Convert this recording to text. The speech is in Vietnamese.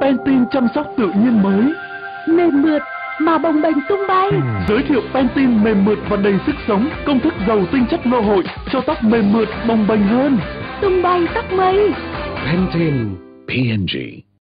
Pantene chăm sóc tự nhiên mới. Mềm mượt mà bồng bềnh tung bay. Giới thiệu Pantene mềm mượt và đầy sức sống, công thức giàu tinh chất lô hội cho tóc mềm mượt bồng bềnh hơn. Tung bay tóc mây. Pantene PNG.